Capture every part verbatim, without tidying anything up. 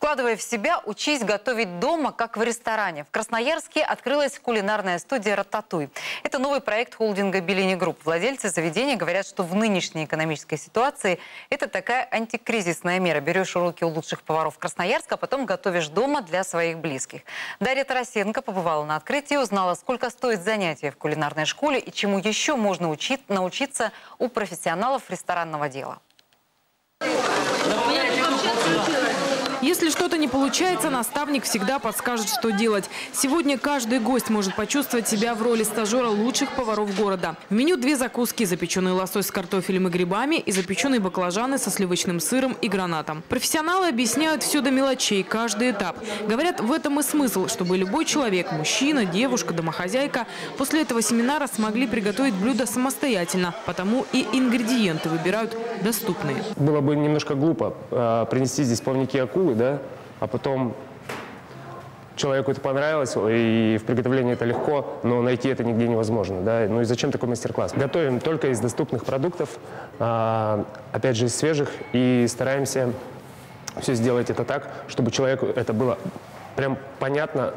Вкладывая в себя, учись готовить дома, как в ресторане. В Красноярске открылась кулинарная студия «Рататуй». Это новый проект холдинга «Беллини Групп». Владельцы заведения говорят, что в нынешней экономической ситуации это такая антикризисная мера. Берешь уроки у лучших поваров Красноярска, а потом готовишь дома для своих близких. Дарья Тарасенко побывала на открытии, узнала, сколько стоит занятие в кулинарной школе и чему еще можно учить, научиться у профессионалов ресторанного дела. Если что-то не получается, наставник всегда подскажет, что делать. Сегодня каждый гость может почувствовать себя в роли стажера лучших поваров города. В меню две закуски: запеченный лосось с картофелем и грибами и запеченные баклажаны со сливочным сыром и гранатом. Профессионалы объясняют все до мелочей, каждый этап. Говорят, в этом и смысл, чтобы любой человек, мужчина, девушка, домохозяйка, после этого семинара смогли приготовить блюдо самостоятельно. Потому и ингредиенты выбирают доступные. Было бы немножко глупо э, принести здесь плавники акулы, да, а потом человеку это понравилось, и в приготовлении это легко, но найти это нигде невозможно, да. Ну и зачем такой мастер-класс? Готовим только из доступных продуктов, э, опять же из свежих, и стараемся все сделать это так, чтобы человеку это было прям понятно,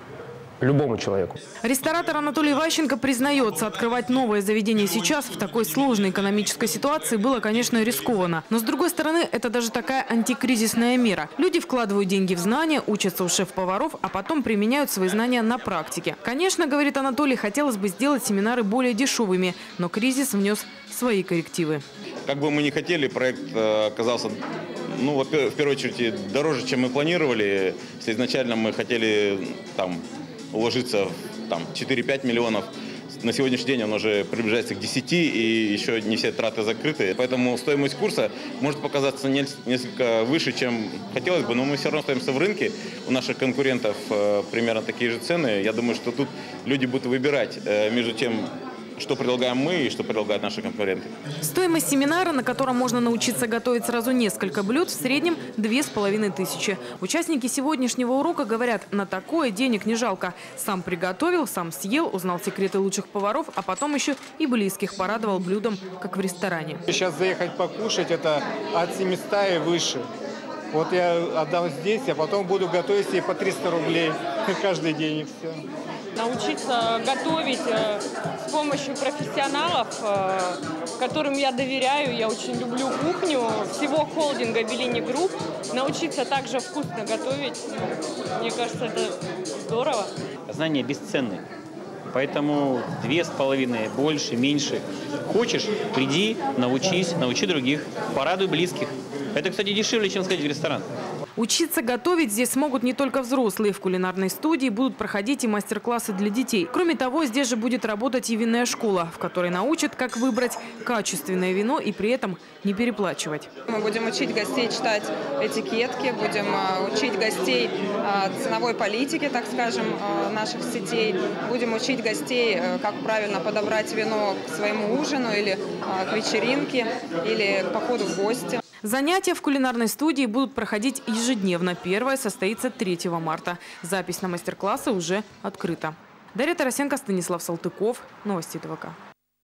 любому человеку. Ресторатор Анатолий Ващенко признается, открывать новое заведение сейчас в такой сложной экономической ситуации было, конечно, рискованно. Но, с другой стороны, это даже такая антикризисная мера. Люди вкладывают деньги в знания, учатся у шеф-поваров, а потом применяют свои знания на практике. Конечно, говорит Анатолий, хотелось бы сделать семинары более дешевыми, но кризис внес свои коррективы. Как бы мы ни хотели, проект оказался, ну, в первую очередь, дороже, чем мы планировали. Если изначально мы хотели там уложиться в там, четыре-пять миллионов. На сегодняшний день он уже приближается к десяти, и еще не все траты закрыты. Поэтому стоимость курса может показаться несколько выше, чем хотелось бы, но мы все равно остаемся в рынке. У наших конкурентов э, примерно такие же цены. Я думаю, что тут люди будут выбирать э, между тем, что предлагаем мы и что предлагают наши конкуренты. Стоимость семинара, на котором можно научиться готовить сразу несколько блюд, в среднем две с половиной тысячи. Участники сегодняшнего урока говорят, на такое денег не жалко. Сам приготовил, сам съел, узнал секреты лучших поваров, а потом еще и близких порадовал блюдом, как в ресторане. Сейчас заехать покушать — это от семисот и выше. Вот я отдам здесь, а потом буду готовить себе по триста рублей каждый день, и все. Научиться готовить с помощью профессионалов, которым я доверяю. Я очень люблю кухню всего холдинга «Беллини Групп». Научиться также вкусно готовить, мне кажется, это здорово. Знания бесценны. Поэтому две с половиной, больше, меньше. Хочешь, приди, научись, научи других, порадуй близких. Это, кстати, дешевле, чем сходить в ресторан. Учиться готовить здесь смогут не только взрослые. В кулинарной студии будут проходить и мастер-классы для детей. Кроме того, здесь же будет работать и винная школа, в которой научат, как выбрать качественное вино и при этом не переплачивать. Мы будем учить гостей читать этикетки, будем учить гостей ценовой политике, так скажем, наших сетей. Будем учить гостей, как правильно подобрать вино к своему ужину или к вечеринке, или к походу в гости. Занятия в кулинарной студии будут проходить ежедневно. Первое состоится третьего марта. Запись на мастер-классы уже открыта. Дарья Тарасенко, Станислав Салтыков. Новости ТВК.